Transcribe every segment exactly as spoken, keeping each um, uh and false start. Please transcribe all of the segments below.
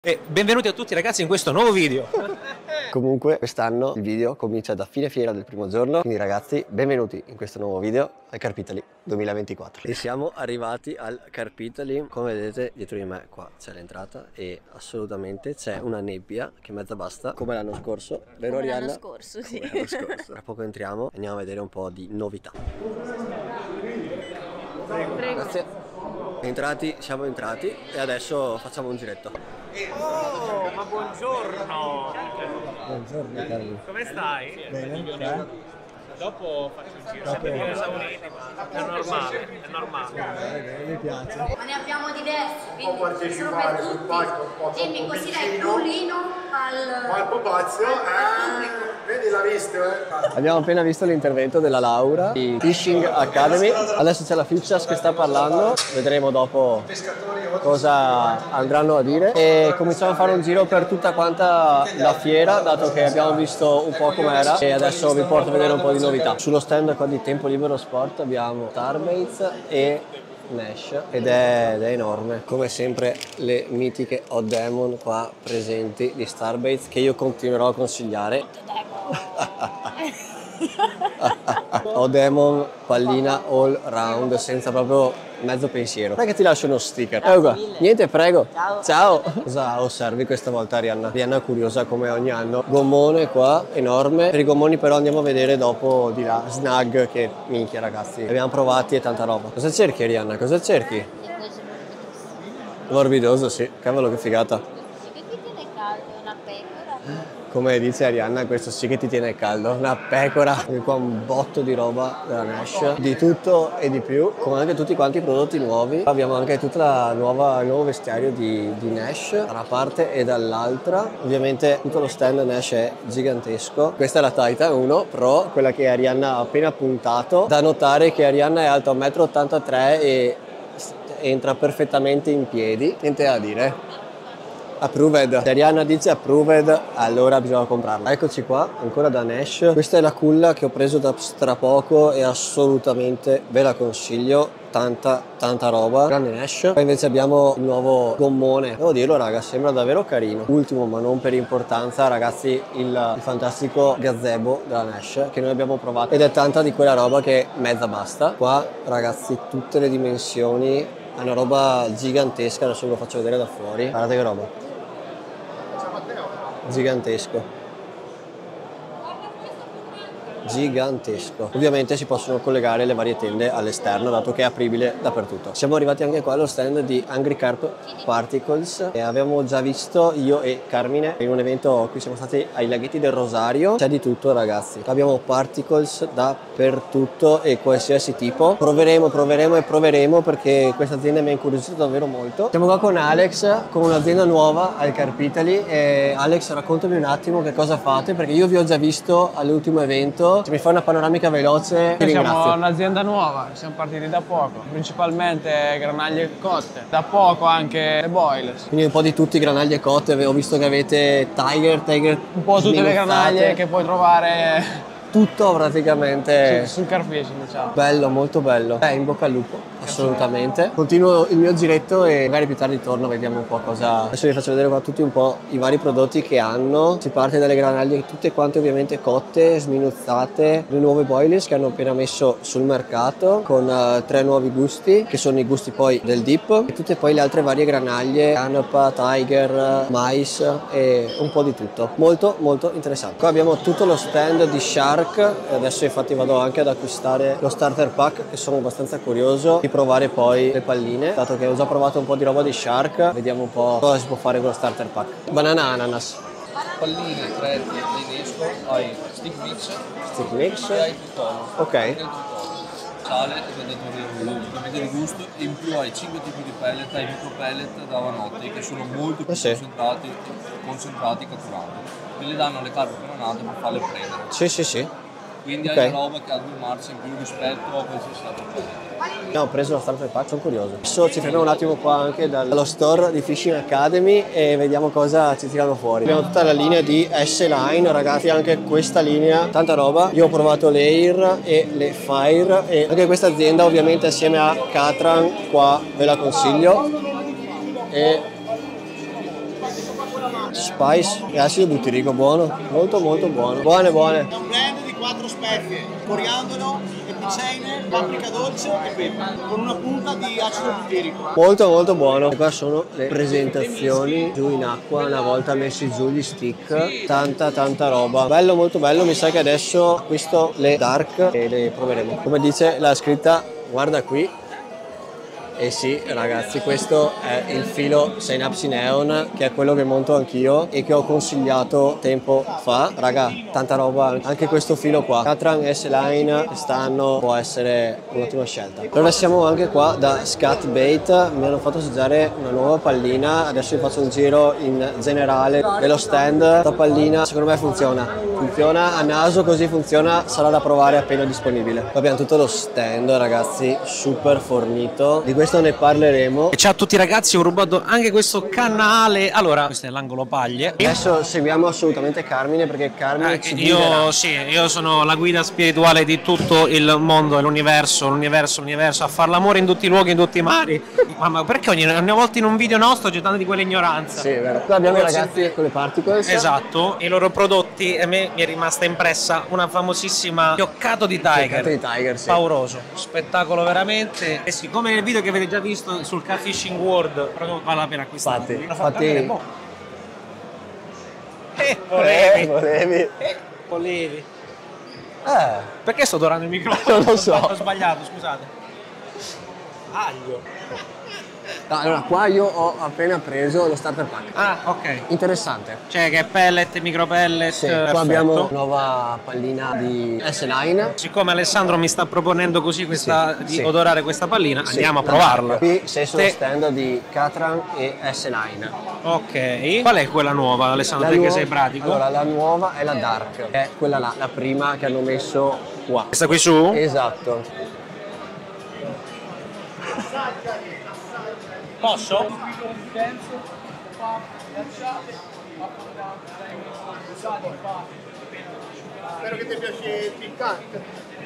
E benvenuti a tutti ragazzi in questo nuovo video. Comunque quest'anno il video comincia da fine fiera del primo giorno, quindi ragazzi benvenuti in questo nuovo video al Carpitali duemilaventiquattro. E siamo arrivati al Carpitali, come vedete dietro di me qua c'è l'entrata e assolutamente c'è una nebbia che mezza basta, come l'anno scorso, vero come Arianna? L'anno scorso, sì. Come l'anno scorso. Tra poco entriamo e andiamo a vedere un po' di novità. Prego. Grazie. Entrati, siamo entrati e adesso facciamo un giretto. Oh, ma buongiorno! Buongiorno Carlo. Come stai? Bene, Dopo faccio un giro, sempre più esauriti, ma è normale, è normale. mi piace. Ma ne abbiamo diversi, quindi Può partecipare sul palco un po' Dimmi troppo così dai vicino. pulino al... Ma il pupazio, eh? Vedi, l'ha visto, eh? Abbiamo appena visto l'intervento della Laura di Fishing Academy. Adesso c'è la Futures che sta parlando, vedremo dopo cosa andranno a dire e cominciamo a fare un giro per tutta quanta la fiera, dato che abbiamo visto un po' com'era e adesso vi porto a vedere un po' di novità. Sullo stand qua di Tempo Libero Sport abbiamo Starbaits e Nash ed è, ed è enorme, come sempre le mitiche Hot Demon qua presenti di Starbaits che io continuerò a consigliare. Hot Demon pallina all round senza proprio mezzo pensiero. Non è che ti lascio uno sticker. Eh, qua. Niente, prego. Ciao. Ciao. Cosa osservi questa volta Arianna? Arianna è curiosa come ogni anno. Gommone qua, enorme. Per i gommoni però andiamo a vedere dopo di là. Snag che minchia ragazzi. Li abbiamo provati e tanta roba. Cosa cerchi Arianna? Cosa cerchi? Morbidoso, sì. Cavolo che figata. Che ti tiene caldo una pecora? Come dice Arianna, questo sì che ti tiene caldo, una pecora, e qua un botto di roba della Nash, di tutto e di più, come anche tutti quanti i prodotti nuovi. Abbiamo anche tutta la nuova, il nuovo vestiario di, di Nash da una parte e dall'altra. Ovviamente tutto lo stand Nash è gigantesco. Questa è la Titan uno Pro, quella che Arianna ha appena puntato. Da notare che Arianna è alta uno virgola ottantatré metri e entra perfettamente in piedi, niente da dire. Approved. Se Arianna dice approved, allora bisogna comprarla. Eccoci qua, ancora da Nash. Questa è la culla che ho preso da stra poco e assolutamente ve la consiglio. Tanta, tanta roba. Grande Nash. Poi invece abbiamo il nuovo gommone. Devo dirlo raga, sembra davvero carino. Ultimo, ma non per importanza, ragazzi, il, il fantastico gazebo della Nash che noi abbiamo provato. Ed è tanta di quella roba che mezza basta. Qua, ragazzi, tutte le dimensioni. È una roba gigantesca, adesso ve lo faccio vedere da fuori. Guardate che roba. Gigantesco. Gigantesco. Ovviamente si possono collegare le varie tende all'esterno dato che è apribile dappertutto. Siamo arrivati anche qua allo stand di Angry Carp Particles e avevamo già visto io e Carmine in un evento a cui siamo stati ai laghetti del Rosario. C'è di tutto ragazzi, abbiamo particles dappertutto e qualsiasi tipo. Proveremo, proveremo e proveremo perché questa azienda mi ha incuriosito davvero molto. Siamo qua con Alex, con un'azienda nuova al Carpitali e Alex raccontami un attimo che cosa fate perché io vi ho già visto all'ultimo evento. Se mi fai una panoramica veloce, ti ringrazio. Siamo un'azienda nuova, siamo partiti da poco, principalmente granaglie cotte, da poco anche le boilers. Quindi un po' di tutti, granaglie cotte, ho visto che avete Tiger, Tiger Un po' tutte le granaglie che puoi trovare tutto praticamente sul Carfishing, diciamo. Bello, molto bello. Eh, in bocca al lupo, assolutamente. Continuo il mio giretto e magari più tardi torno, vediamo un po' cosa. Adesso vi faccio vedere qua tutti un po' i vari prodotti che hanno. Si parte dalle granaglie tutte quante ovviamente cotte, sminuzzate, le nuove boilies che hanno appena messo sul mercato con uh, tre nuovi gusti che sono i gusti poi del dip e tutte poi le altre varie granaglie, canapa, tiger, mais e un po' di tutto. Molto molto interessante. Qua abbiamo tutto lo stand di Shark e adesso infatti vado anche ad acquistare lo starter pack e sono abbastanza curioso di provare poi le palline dato che ho già provato un po' di roba di Shark, vediamo un po' cosa si può fare con lo starter pack. Banana ananas, palline, tre l'inesco, hai stick mix, stick mix e hai il tono. ok, Il sale e predatori per vedere il gusto e in più hai cinque tipi di pellet, hai micro pellet da Vanotti che sono molto più eh sì. concentrati, concentrati e catturanti e le danno alle carpe appena nate per farle prendere. sì sì sì. Quindi Ok. hai una roba che ha due marce in più rispetto a qualsiasi altro prodotto. Abbiamo preso la starter pack, sono curioso. Adesso ci fermiamo un attimo qua anche dallo store di Fishing Academy e vediamo cosa ci tirano fuori. Abbiamo tutta la linea di S-Line, ragazzi, anche questa linea, tanta roba. Io ho provato le Air e le Fire e anche questa azienda ovviamente assieme a Catran qua ve la consiglio. E Spice e acido butirico, buono, molto molto buono. Buone, buone. È un blend di quattro spezie: coriandolo, epicene, paprika dolce e pepe, con una punta di acido butirico. Molto molto buono. E qua sono le presentazioni giù in acqua, una volta messi giù gli stick. Tanta tanta roba. Bello, molto bello. Mi sa che adesso acquisto le dark e le proveremo. Come dice la scritta, guarda qui. E sì ragazzi, questo è il filo Synapse Neon, che è quello che monto anch'io e che ho consigliato tempo fa. Raga, tanta roba, anche questo filo qua Katran S-Line quest'anno può essere un'ottima scelta. Allora siamo anche qua da Scat Bait, mi hanno fatto assaggiare una nuova pallina, adesso vi faccio un giro in generale dello stand. La pallina secondo me funziona, funziona a naso, così funziona, sarà da provare appena disponibile. Poi abbiamo tutto lo stand ragazzi, super fornito, di questo ne parleremo. E ciao a tutti ragazzi, ho rubato anche questo canale. Allora, questo è l'angolo paglie. Adesso seguiamo assolutamente Carmine, perché Carmine Eh, ci guiderà. io sì, io sono la guida spirituale di tutto il mondo e l'universo, l'universo, l'universo, a far l'amore in tutti i luoghi, in tutti i mari. Mamma, perché ogni, ogni volta in un video nostro c'è tanta di quell'ignoranza? Sì, è vero. Qua abbiamo i ragazzi con le particles. Esatto, i loro prodotti, e a me mi è rimasta impressa una famosissima fioccato di Tiger. Fioccato di Tiger, sì. Pauroso, spettacolo veramente. E sì, come nel video che avete già visto sul Car Fishing World, proprio vale la pena acquistarlo. Infatti, Lo fa infatti- cadere, boh. Eh, Eh, volevi. volevi. Eh, volevi. Eh, Perché sto adorando il microfono? Non lo so. Ho sbagliato, scusate. Aglio. no, allora qua io ho appena preso lo starter pack. Ah, ok. Interessante. Cioè che pellet, micro pellet. Sì, perfetto. qua abbiamo nuova pallina di S-Line. Siccome Alessandro mi sta proponendo così questa, Sì, di sì. odorare questa pallina, Sì, andiamo a la provarla. dark. Qui sei sullo Te- stand di Katran e S-Line. Ok. Qual è quella nuova, Alessandro? La Te che nuova- sei pratico. Allora, la nuova è la Dark, è quella là, la prima che hanno messo qua. Questa qui su? Esatto. Posso? Spero che ti piace il piccante.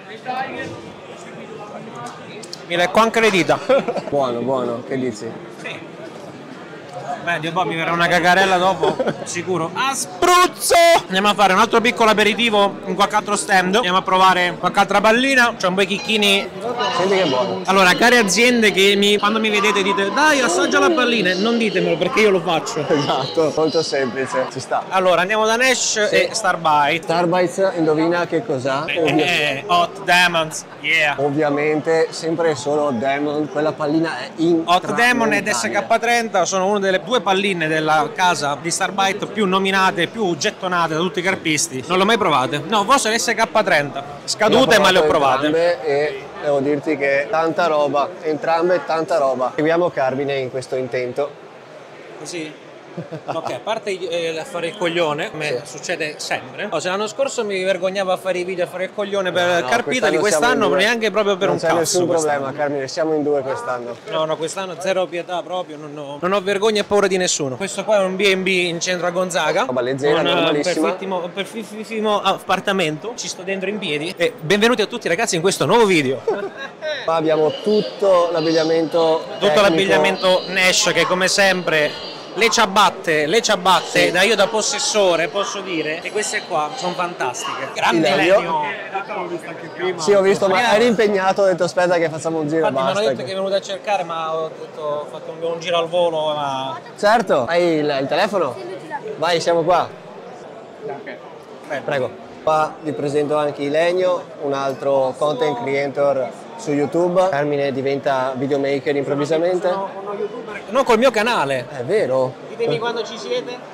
Mi lecco anche le dita. Buono, buono, che dici? Sì. Beh, Dio Bob, mi verrà una cagarella dopo, sicuro. A spruzzo! Andiamo a fare un altro piccolo aperitivo in qualche altro stand. Andiamo a provare qualche altra pallina. C'è un po' chicchini. Senti che è buono. Allora, care aziende che mi, quando mi vedete dite dai, assaggia la pallina, non ditemelo perché io lo faccio. Esatto, molto semplice, ci sta. Allora, andiamo da Nash e Starbite. Starbites, indovina che cos'ha? Ovvia- Eh, Hot Demons, yeah. ovviamente sempre e solo Demon, quella pallina è in Hot Demon ed S K trenta sono una delle due palline della casa di Starbite più nominate, più gettonate da tutti i carpisti. Non le ho mai provate. No, forse le S K trenta. Scadute, ma le ho provate. E devo dirti che tanta roba, entrambe tanta roba. Seguiamo Carmine in questo intento. Così? Ok, a parte eh, a fare il coglione, come succede sempre. Oh, se l'anno scorso mi vergognavo a fare i video a fare il coglione per No, no, Carpitali, quest'anno quest'anno siamo in due. neanche proprio per non un c'è cazzo. nessun problema, quest'anno. Carmine, siamo in due quest'anno. No, no, quest'anno zero pietà proprio, non ho, non ho vergogna e paura di nessuno. Questo qua è un B and B in centro a Gonzaga. Roba leggera, un normalissima. perfettimo, un perfettissimo appartamento. Ci sto dentro in piedi. E benvenuti a tutti ragazzi in questo nuovo video. Qua abbiamo tutto l'abbigliamento Tutto tecnico. l'abbigliamento Nash che come sempre le ciabatte, le ciabatte, da io da possessore posso dire che queste qua sono fantastiche. Grande Lenio. Lenio. Sì, ho visto, ma eri impegnato, ho detto aspetta che facciamo un giro e Infatti mi hanno basta. detto che è venuto a cercare, ma ho detto ho fatto un, un giro al volo, ma Certo, hai il, il telefono? Vai, siamo qua. Prego. Qua vi presento anche Ilenio, un altro content creator su YouTube. Carmine diventa videomaker improvvisamente. non col mio canale. È vero. Ditemi quando ci siete.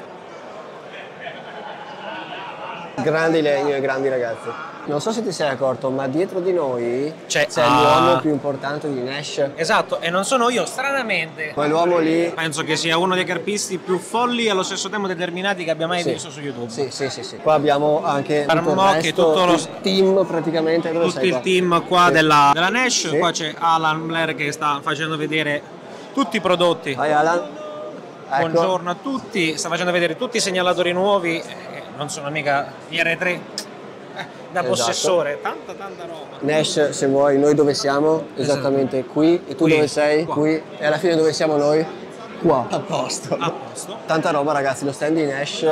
Grandi Ilenio e grandi ragazzi. Non so se ti sei accorto, ma dietro di noi C'è- c'è ah. l'uomo più importante di Nash. Esatto, e non sono io, stranamente. Quell'uomo lì. Penso che sia uno dei carpisti più folli e allo stesso tempo determinati che abbia mai Sì. visto su YouTube. Sì, sì, sì, sì. Qua abbiamo anche tutto il Farmocchi, resto, tutto lo- il team praticamente. Dove Tutto sei il qua? team qua Sì. della, della Nash, Sì. qua c'è Alan Blair che sta facendo vedere tutti i prodotti. Vai Alan. Ecco. Buongiorno a tutti, sta facendo vedere tutti i segnalatori nuovi, eh, non sono mica gli R tre, eh, da Esatto. possessore, tanta tanta roba. Nash, se vuoi, noi dove siamo? Esattamente qui. E tu Qui, dove sei? qua. Qui. E alla fine dove siamo noi? Qua, a posto. A posto. Tanta roba ragazzi, lo stand di Nash,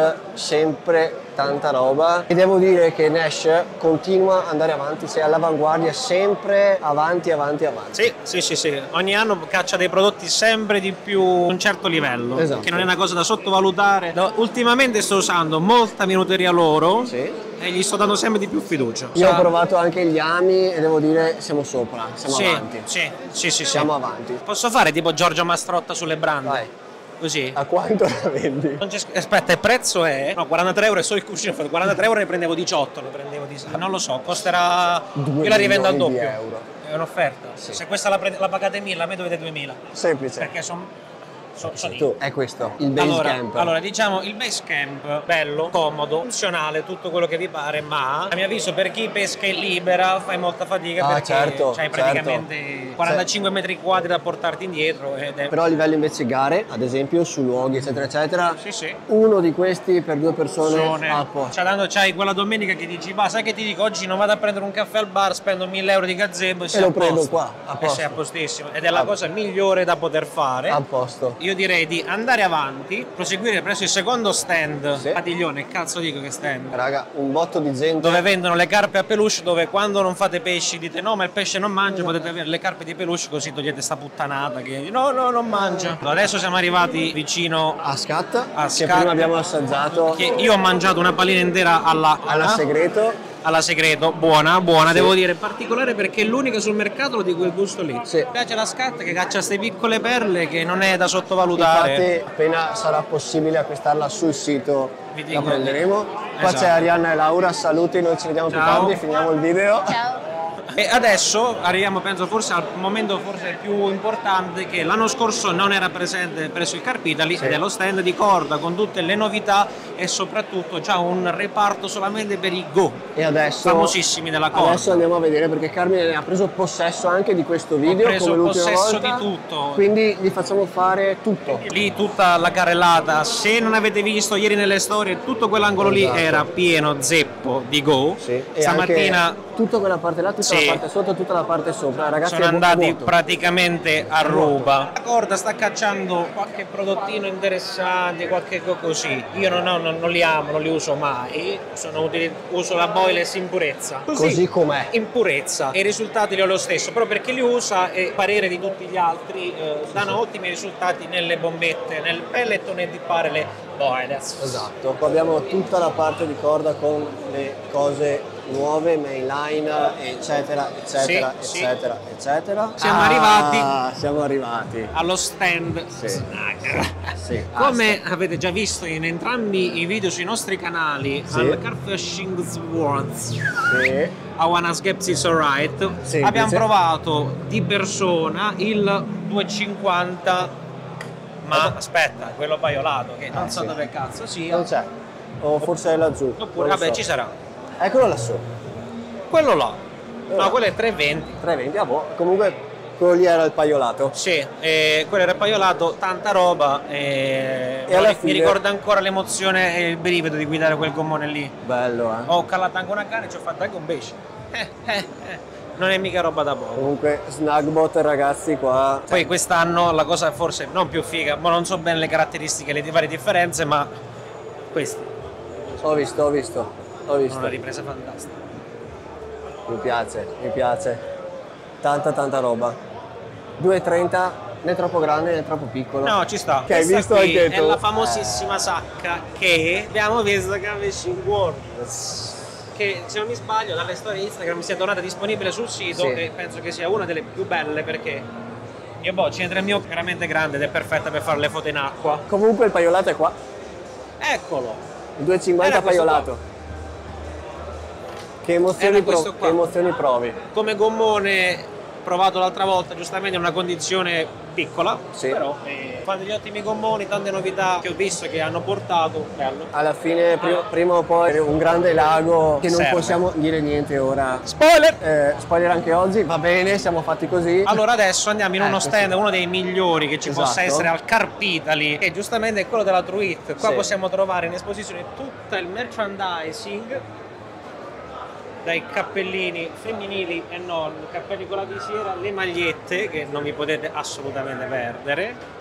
sempre tanta roba. E devo dire che Nash continua ad andare avanti, sei all'avanguardia, sempre avanti, avanti, avanti. Sì, sì, sì, sì. Ogni anno caccia dei prodotti sempre di più a un certo livello. Esatto. Che non è una cosa da sottovalutare. No, ultimamente sto usando molta minuteria loro. Sì. E gli sto dando sempre di più fiducia. Io Sa- ho provato anche gli ami e devo dire siamo sopra, siamo sì, avanti. Sì, sì, sì, Siamo sì. avanti. Posso fare tipo Giorgio Mastrotta sulle brande? Vai. Così? A quanto la vendi? Non c'è- Aspetta, il prezzo è? No, quarantatré euro e so il cuscino, quarantatré euro ne prendevo diciotto, ne prendevo di... Non lo so, costerà... Due Io la rivendo al milioni di doppio. euro. È un'offerta. Sì. Se questa la, prende- la pagate mille, a me dovete duemila. Semplice. Perché sono... So, so Tu, è questo, il base allora, camp. allora, diciamo il base camp bello, comodo, funzionale, tutto quello che vi pare, ma a mio avviso per chi pesca in libera fai molta fatica Ah, perché certo, c'hai certo. praticamente quarantacinque metri quadri da portarti indietro ed è... Però a livello invece gare, ad esempio, su luoghi eccetera eccetera, Sì, sì. uno di questi per due persone Persone. a posto. Cioè, tanto c'hai quella domenica che dici, ma sai che ti dico, oggi non vado a prendere un caffè al bar, spendo mille euro di gazebo e, sei lo a prendo posto. qua, a E posto. sei a postissimo. Ed è la A- cosa migliore da poter fare. A posto. Io direi di andare avanti, proseguire presso il secondo stand, Sì. padiglione, cazzo dico che stand, Raga, un botto di gente. dove vendono le carpe a peluche, dove quando non fate pesci dite no ma il pesce non mangia, potete avere le carpe di peluche così togliete sta puttanata che no no non mangia. Adesso siamo arrivati vicino A Scat, a che Scat, prima abbiamo assaggiato che io ho mangiato una pallina intera alla, alla segreto. alla segreto, buona, buona, devo dire, particolare perché è l'unica sul mercato di quel gusto lì. Sì. Mi piace la Scat che caccia queste piccole perle che non è da sottovalutare. Infatti appena sarà possibile acquistarla sul sito Vi la dico. prenderemo. Qua Esatto. c'è Arianna e Laura, saluti, noi ci vediamo più Ciao. tardi, finiamo il video. Ciao. E adesso arriviamo, penso, forse al momento forse più importante, che l'anno scorso non era presente presso il Carpitali, ed è lo stand di Corda con tutte le novità e soprattutto già un reparto solamente per i Go, E adesso famosissimi della Corda. Adesso andiamo a vedere perché Carmine ne ha preso possesso anche di questo video preso come l'ultima possesso volta. di tutto. Quindi gli facciamo fare tutto. Lì tutta la carrellata, se non avete visto ieri nelle storie, tutto quell'angolo Esatto. lì era pieno zeppo di Go. Sì. E Stamattina anche tutta quella parte là, tutta Sì. la parte sotto, tutta la parte sopra. Ragazzi, sono è vu- andati vuoto. praticamente a ruba. La Corda sta cacciando qualche prodottino interessante, qualche co- così. Io non, ho- non- non li amo, non li uso mai. Sono utili- uso la Boyless in purezza. Così com'è. In purezza. E i risultati li ho lo stesso, però perché li usa e parere di tutti gli altri eh, danno ottimi risultati nelle bombette, nel pellet o nel dippare le Boyless. Esatto. Qua abbiamo tutta la parte di Corda con le cose nuove, mainline, eccetera, eccetera, Sì, sì. eccetera, eccetera. Siamo Ah, arrivati. Siamo arrivati. Allo stand Sì. Snack. Sì. Come avete già visto in entrambi i video sui nostri canali, Sì. al Carfishing Worlds, Sì. a Wanna Skepsis Alright, Semplice. abbiamo provato di persona il duecentocinquanta, ma aspetta, quello paiolato, che non Ah, so sì. dove cazzo sia. Non c'è. O forse è laggiù. Oppure, non lo vabbè, so. ci sarà. Eccolo lassù. Quello là. Eh. No, quello è tre venti. tre venti, ah boh. Comunque quello lì era il paiolato. Sì, eh, quello era paiolato, tanta roba e, E alla mi fine- ricorda ancora l'emozione e il brivido di guidare quel gommone lì. Bello, eh. Ho calato anche una canna e ci ho fatto anche un pesce. Eh, eh, eh. Non è mica roba da poco. Comunque Snagbot ragazzi qua. Poi quest'anno la cosa forse non più figa, ma non so bene le caratteristiche, le varie differenze, ma questi Ho visto, ho visto. Ho sono visto. una ripresa fantastica. Mi piace, mi piace. Tanta tanta roba. due e trenta né troppo grande né troppo piccolo. No, ci sta. Che hai Questa visto qui anche è tu? la famosissima sacca che abbiamo visto a Fishing Worlds. Che se non mi sbaglio dalle storie Instagram sia tornata disponibile sul sito, Sì. e penso che sia una delle più belle perché io boh, ce ne tre mio veramente grande ed è perfetta per fare le foto in acqua. Comunque il paiolato è qua. Eccolo. Il due e cinquanta Era questo paiolato. Che emozioni, Era pro- questo qua. che emozioni provi? Come gommone provato l'altra volta, giustamente in una condizione piccola, Sì. però eh, fa degli ottimi gommoni, tante novità che ho visto che hanno portato, bello. Alla fine, prima, prima o poi, un grande lago che non Serve. possiamo dire niente ora. Spoiler! Eh, spoiler anche oggi, va bene, siamo fatti così. Allora adesso andiamo in uno Ecco, stand, sì. uno dei migliori che ci possa Esatto. essere al Carpitali, che giustamente è quello della Truit. Qua Sì. possiamo trovare in esposizione tutto il merchandising, dai cappellini femminili e non, cappelli con la visiera, le magliette che non vi potete assolutamente perdere,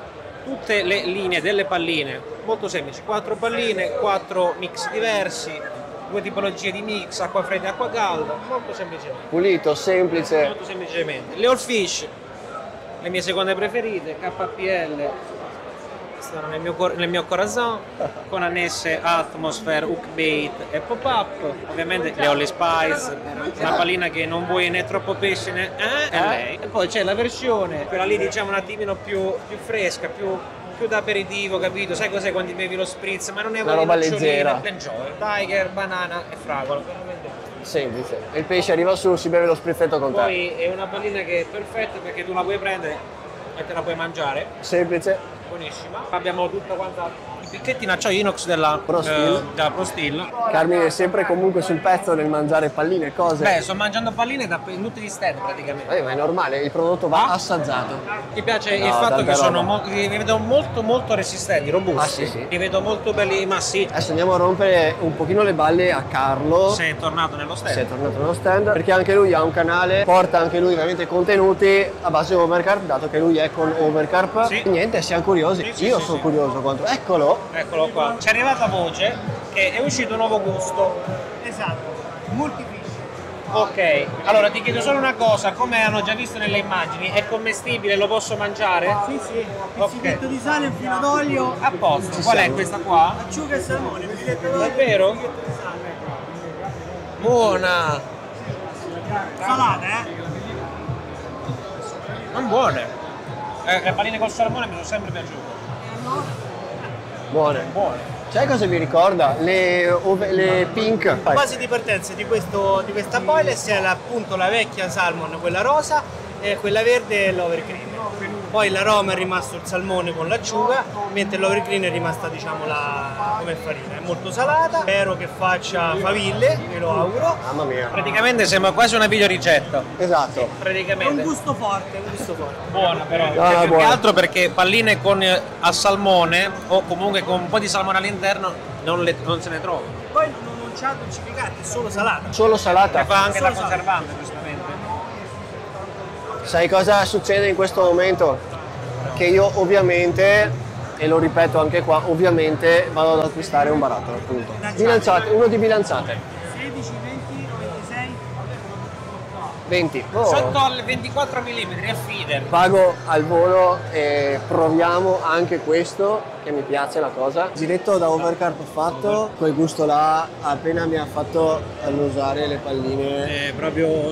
tutte le linee delle palline, molto semplici, quattro palline, quattro mix diversi, due tipologie di mix, acqua fredda e acqua calda, molto semplicemente. Pulito, semplice. Molto semplicemente. Le all fish, le mie seconde preferite, K P L, stanno nel mio, nel mio corazon, con annesse Atmosphere, Hookbait e Pop-Up. Ovviamente le Holy Spice, una pallina che non vuoi né troppo pesce né eh, è lei. E poi c'è la versione, quella lì diciamo un attimino più, più fresca, più, più da aperitivo, capito? Sai cos'è quando ti bevi lo spritz? Ma non è una roba leggera. Enjoy, Tiger, banana e fragola. Semplice. E il pesce arriva su, si beve lo sprizzetto con te. Poi è una pallina che è perfetta perché tu la puoi prendere e te la puoi mangiare. Semplice. Buonissima. Abbiamo tutta quanta i picchetti in acciaio inox della Pro Steel. eh, della Pro Steel. Carmine è sempre comunque sul pezzo nel mangiare palline e cose. Beh, sto mangiando palline da in tutti gli stand praticamente. Eh, ma è normale, il prodotto va assaggiato. Mi piace No, il fatto tanta che sono roba. mo- li vedo molto molto resistenti, robusti. Ah, sì, sì. Li vedo molto belli massicci. Adesso andiamo a rompere un pochino le balle a Carlo. Sei tornato nello stand. Si è tornato nello stand perché anche lui ha un canale, porta anche lui veramente contenuti a base di Overcarp, dato che lui è con Overcarp. Sì. E niente, siamo curiosi. Sì, sì, Io sì, sono sì. curioso quanto. Eccolo! Eccolo qua. Ci è arrivata voce che è uscito un nuovo gusto. Esatto, multifish. Ok, allora ti chiedo solo una cosa, come hanno già visto nelle immagini, è commestibile, lo posso mangiare? Sì, sì, Ok. pizzichetto di sale, un filo d'olio, A posto, Ci qual è siamo. questa qua? acciuga e salmone, un filetto d'olio. Davvero? un filetto di sale. Buona! Salata, eh? Non buone! Eh, le palline col salmone mi sono sempre piaciute. Buone. Buone. Sai cosa mi ricorda? Le, ove- le pink. La base di partenza di, questo, di questa boilers è la- appunto la vecchia salmon, quella rosa, e quella verde è l'overcream. Poi l'aroma è rimasto il salmone con l'acciuga, mentre l'overcream è rimasta diciamo la come farina. È molto salata, spero che faccia faville, ve lo auguro. Mamma mia. Praticamente sembra quasi una videoricetta. Esatto. È un Praticamente. gusto forte, un gusto forte. Buona però. No, E no, più buona. che altro perché palline con eh, a salmone o comunque con un po' di salmone all'interno non, le- non se ne trova. Poi non, non c'ha dolcificante, è solo salata. Solo salata. E fa anche da Solo conservante giustamente. Sai cosa succede in questo momento? Che io ovviamente, e lo ripeto anche qua, ovviamente vado ad acquistare un barattolo, appunto. Bilanciate, uno di bilanciate. sedici, venti, ventisei. venti. Oh. Sotto al ventiquattro millimetri è feeder. Pago al volo e proviamo anche questo, che mi piace la cosa. Giretto da Overcarp fatto, quel gusto là appena mi ha fatto annusare le palline. È proprio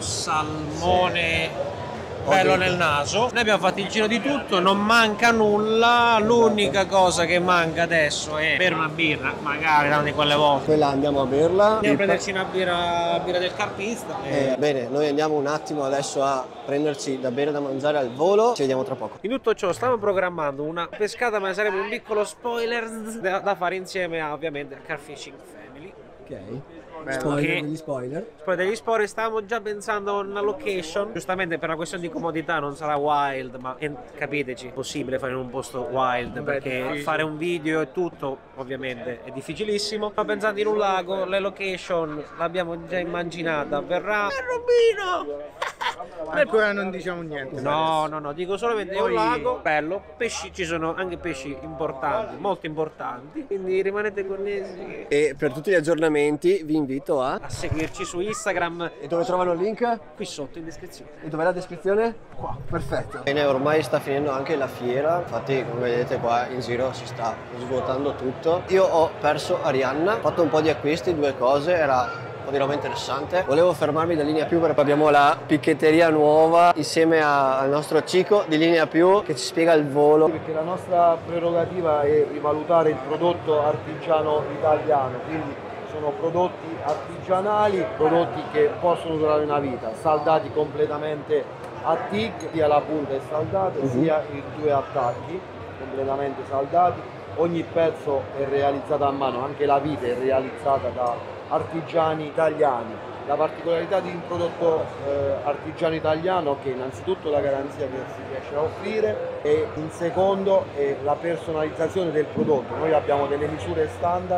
salmone bello Ho nel detto. naso. Noi abbiamo fatto il giro di tutto, non manca nulla. L'unica cosa che manca adesso è bere una birra, magari una di quelle volte. Quella andiamo a berla. Andiamo a prenderci una birra, birra del carpista. e- Eh, bene, noi andiamo un attimo adesso a prenderci da bere e da mangiare al volo. Ci vediamo tra poco. In tutto ciò stiamo programmando una pescata, ma sarebbe un piccolo spoiler da, da fare insieme a ovviamente Carp Fishing Family. Ok. Spoiler degli spoiler. Poi degli sport stavamo già pensando a una location, giustamente per una questione di comodità non sarà wild, ma eh, capiteci, è possibile fare in un posto wild perché fare un video e tutto ovviamente è difficilissimo. Ma pensando in un lago, le location l'abbiamo già immaginata, verrà Rubino! Ancora non diciamo niente. No, no, no, dico solamente è un lago bello, pesci, ci sono anche pesci importanti, molto importanti, quindi rimanete connessi E per tutti gli aggiornamenti vi invito a... a seguirci su Instagram E dove trovano il link? qui sotto in descrizione. E dov'è la descrizione? Qua, perfetto. Bene, ormai sta finendo anche la fiera, infatti come vedete qua in giro si sta svuotando tutto. Io ho perso Arianna, ho fatto un po' di acquisti, due cose, era un po' di roba interessante. Volevo fermarmi da Linea Più perché abbiamo la picchetteria nuova insieme a- al nostro Cico di Linea Più che ci spiega il volo. Perché la nostra prerogativa è rivalutare il prodotto artigiano italiano, quindi sono prodotti artigianali, prodotti che possono durare una vita, saldati completamente a T I G, sia la punta è saldata sia i due attacchi completamente saldati. Ogni pezzo è realizzato a mano, anche la vite è realizzata da artigiani italiani. La particolarità di un prodotto eh, artigiano italiano è che innanzitutto la garanzia che si riesce a offrire e in secondo è la personalizzazione del prodotto. Noi abbiamo delle misure standard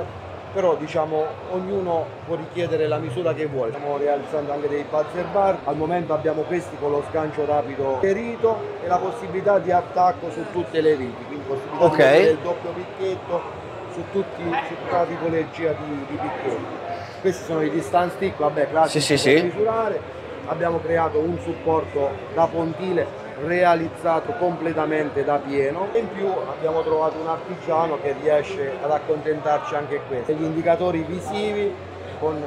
però diciamo ognuno può richiedere la misura che vuole. Stiamo realizzando anche dei buzzer bar, al momento abbiamo questi con lo sgancio rapido ferito e la possibilità di attacco su tutte le viti, quindi possibilità Ok. di mettere il doppio picchetto su, tutti, su tutta la tipologia di, di picchetti. Questi sono i distance stick, vabbè, classici Sì, sì, per sì. misurare. Abbiamo creato un supporto da pontile realizzato completamente da pieno e in più abbiamo trovato un artigiano che riesce ad accontentarci anche questo. Gli indicatori visivi con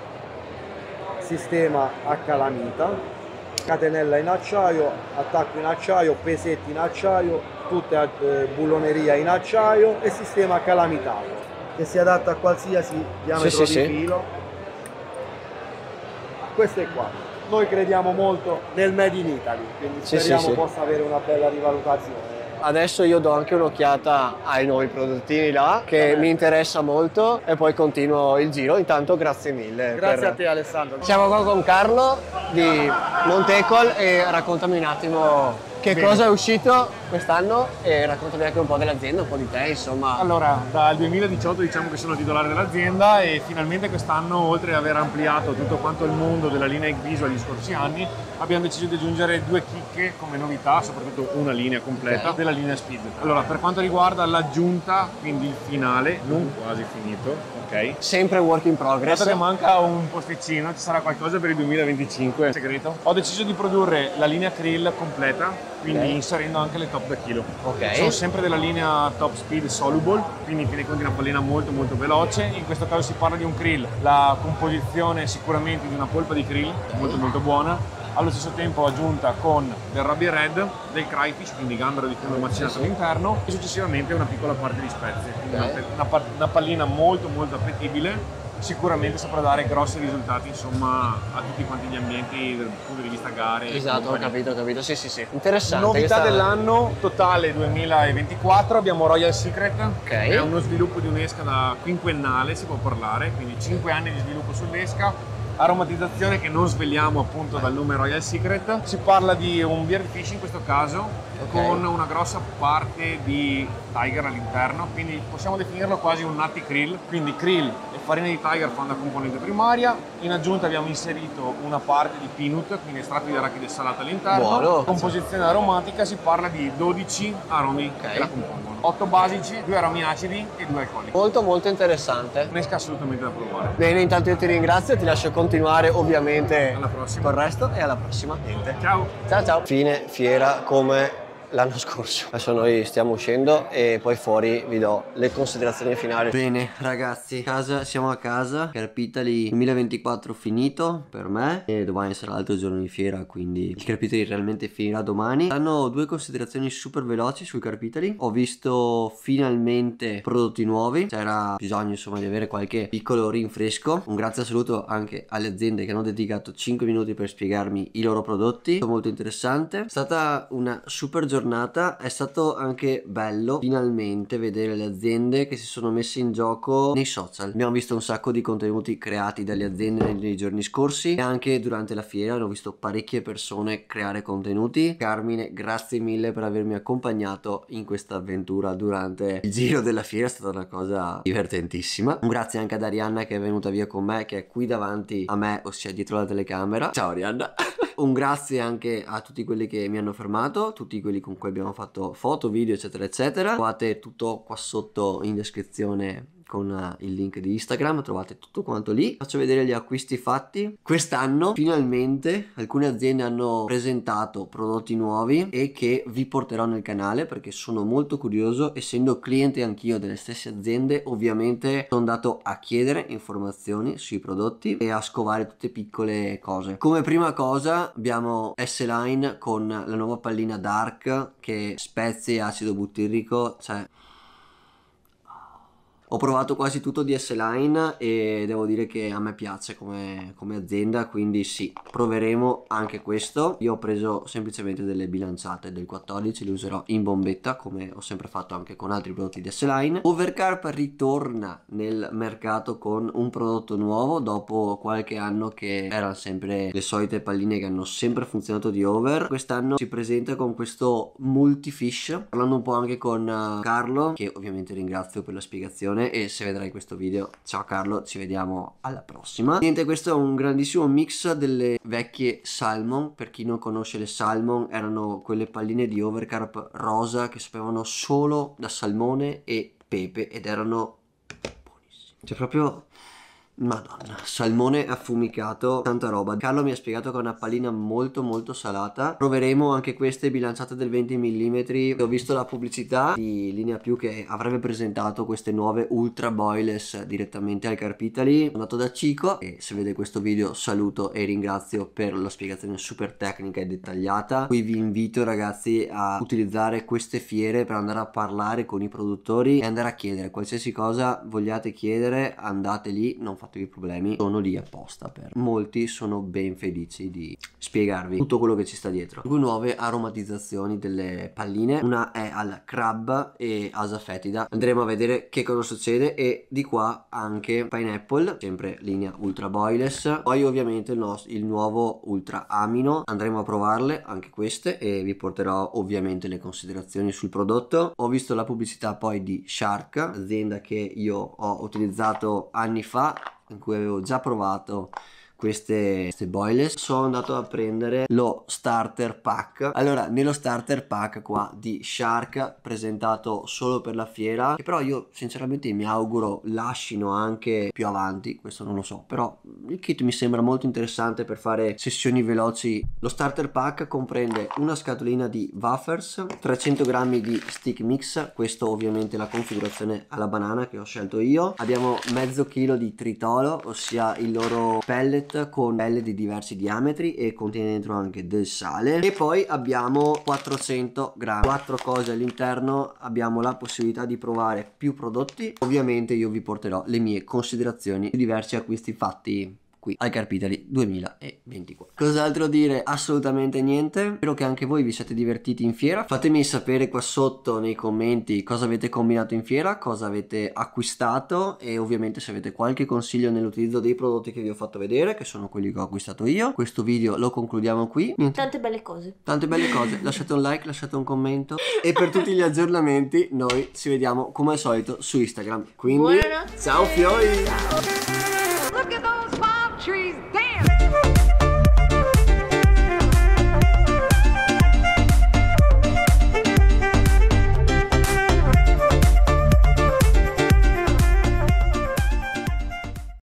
sistema a calamita, catenella in acciaio, attacco in acciaio, pesetti in acciaio, tutta eh, bulloneria in acciaio e sistema calamitato che si adatta a qualsiasi diametro Sì, sì, di sì. filo. Questo è qua. Noi crediamo molto nel Made in Italy, quindi Sì, speriamo sì, sì. possa avere una bella rivalutazione. Adesso io do anche un'occhiata ai nuovi prodottini là, che mi interessa molto, e poi continuo il giro. Intanto grazie mille. Grazie per- a te Alessandro. Siamo qua con Carlo di Montecol e raccontami un attimo che Bene. cosa è uscito quest'anno e raccontami anche un po' dell'azienda, un po' di te, insomma. Allora, dal duemiladiciotto diciamo che sono titolare dell'azienda e finalmente quest'anno, oltre ad aver ampliato tutto quanto il mondo della linea X-Visual gli scorsi anni, abbiamo deciso di aggiungere due chicche come novità, soprattutto una linea completa della linea Speed. Allora, per quanto riguarda l'aggiunta, quindi il finale, non quasi finito, ok? Sempre work in progress. Dato che manca un posticino, ci sarà qualcosa per il duemilaventicinque, segreto. Ho deciso di produrre la linea Krill completa, quindi Ok. inserendo anche le top da chilo. Ok. Sono sempre della linea Top Speed Soluble, quindi in fin dei conti una pallina molto molto veloce. In questo caso si parla di un krill, la composizione è sicuramente di una polpa di krill, molto molto buona. Allo stesso tempo aggiunta con del Ruby Red, del Crayfish, quindi gambero di fondo macinato all'interno, e successivamente una piccola parte di spezie. Quindi Ok. una, una pa- una pallina molto molto appetibile. Sicuramente saprà dare grossi risultati, insomma, a tutti quanti gli ambienti dal punto di vista gare. e Esatto, ho compagnia. capito, ho capito. Sì, sì, sì. Interessante. Novità questa- dell'anno totale duemilaventiquattro, abbiamo Royal Secret, Ok. che è uno sviluppo di un'esca da quinquennale, si può parlare, quindi cinque anni di sviluppo sull'esca. Aromatizzazione che non svegliamo appunto dal nome Royal Secret. Si parla di un beer fish in questo caso, Ok. con una grossa parte di tiger all'interno, quindi possiamo definirlo quasi un nati krill. Quindi krill e farina di tiger fanno la componente primaria. In aggiunta abbiamo inserito una parte di peanut, quindi estratto di arachide salata all'interno. Buono. Composizione aromatica, si parla di dodici aromi Ok. che la compongono. otto basici, due aromi acidi e due alcolici. Molto, molto interessante. Un'esca assolutamente da provare. Bene, intanto io ti ringrazio e ti lascio continuare ovviamente Alla prossima. col resto e alla prossima. Niente. Ciao! Ciao ciao. Fine fiera come l'anno scorso. Adesso noi stiamo uscendo e poi fuori vi do le considerazioni finali. Bene ragazzi, casa, siamo a casa. Carpitali duemilaventiquattro finito per me e domani sarà l'altro giorno di fiera, quindi il Carpitali realmente finirà domani. Hanno due considerazioni super veloci sul Carpitali. Ho visto finalmente prodotti nuovi, c'era bisogno insomma di avere qualche piccolo rinfresco. Un grazie assoluto anche alle aziende che hanno dedicato cinque minuti per spiegarmi i loro prodotti, molto interessante. È stata una super giornata. È stato anche bello finalmente vedere le aziende che si sono messe in gioco nei social. Abbiamo visto un sacco di contenuti creati dalle aziende nei, nei giorni scorsi e anche durante la fiera ho visto parecchie persone creare contenuti. Carmine, grazie mille per avermi accompagnato in questa avventura durante il giro della fiera, è stata una cosa divertentissima. Un grazie anche ad Arianna che è venuta via con me, che è qui davanti a me, ossia dietro la telecamera. Ciao Arianna. Un grazie anche a tutti quelli che mi hanno fermato, tutti quelli con cui abbiamo fatto foto, video eccetera eccetera. Trovate tutto qua sotto in descrizione con uh, il link di Instagram, trovate tutto quanto lì. Faccio vedere gli acquisti fatti. Quest'anno finalmente alcune aziende hanno presentato prodotti nuovi e che vi porterò nel canale perché sono molto curioso. Essendo cliente anch'io delle stesse aziende, ovviamente sono andato a chiedere informazioni sui prodotti e a scovare tutte piccole cose. Come prima cosa abbiamo S-Line con la nuova pallina Dark che spezie e acido butirrico, cioè ho provato quasi tutto di S-Line e devo dire che a me piace come, come azienda, quindi sì, proveremo anche questo. Io ho preso semplicemente delle bilanciate del quattordici, le userò in bombetta come ho sempre fatto anche con altri prodotti di S-Line. Overcarp ritorna nel mercato con un prodotto nuovo dopo qualche anno che erano sempre le solite palline che hanno sempre funzionato di Over. Quest'anno si presenta con questo multifish, parlando un po' anche con Carlo, che ovviamente ringrazio per la spiegazione. occasione e se vedrai questo video. Ciao Carlo, ci vediamo alla prossima. Niente, questo è un grandissimo mix delle vecchie Salmon. Per chi non conosce le Salmon, erano quelle palline di overcarp rosa che sapevano solo da salmone e pepe ed erano buonissime. Cioè proprio... Madonna, salmone affumicato, tanta roba. Carlo mi ha spiegato che è una pallina molto molto salata. Proveremo anche queste bilanciate del venti millimetri. Ho visto la pubblicità di Linea Più che avrebbe presentato queste nuove ultra boyless direttamente al Carpitali. Sono andato da Cico e se vede questo video saluto e ringrazio per la spiegazione super tecnica e dettagliata. Qui vi invito ragazzi a utilizzare queste fiere per andare a parlare con i produttori e andare a chiedere qualsiasi cosa vogliate chiedere, andate lì, non fate problemi, sono lì apposta per molti, sono ben felici di spiegarvi tutto quello che ci sta dietro. Due nuove aromatizzazioni delle palline, una è al crab e asa fetida, andremo a vedere che cosa succede, e di qua anche pineapple, sempre linea ultra boyless. Poi ovviamente il, nostro, il nuovo ultra amino, andremo a provarle anche queste e vi porterò ovviamente le considerazioni sul prodotto. Ho visto la pubblicità poi di Shark, azienda che io ho utilizzato anni fa, in cui avevo già provato queste, queste boyless. Sono andato a prendere lo starter pack. Allora, nello starter pack qua di Shark, presentato solo per la fiera, che però io sinceramente mi auguro lascino anche più avanti, questo non lo so, però il kit mi sembra molto interessante per fare sessioni veloci. Lo starter pack comprende una scatolina di wafers, trecento grammi di stick mix, questo ovviamente la configurazione alla banana che ho scelto io. Abbiamo mezzo chilo di tritolo, ossia il loro pellet con pelle di diversi diametri, e contiene dentro anche del sale. E poi abbiamo quattrocento grammi, quattro cose all'interno. Abbiamo la possibilità di provare più prodotti. Ovviamente io vi porterò le mie considerazioni di diversi acquisti fatti qui al Carpitali duemilaventiquattro. Cos'altro dire? Assolutamente niente. Spero che anche voi vi siate divertiti in fiera. Fatemi sapere qua sotto nei commenti cosa avete combinato in fiera, cosa avete acquistato, e ovviamente se avete qualche consiglio nell'utilizzo dei prodotti che vi ho fatto vedere, che sono quelli che ho acquistato io. Questo video lo concludiamo qui. Niente. Tante belle cose. Tante belle cose. Lasciate un like, lasciate un commento, e per tutti gli aggiornamenti noi ci vediamo come al solito su Instagram. Quindi Buonanotte. ciao fiori. Look at those palm trees.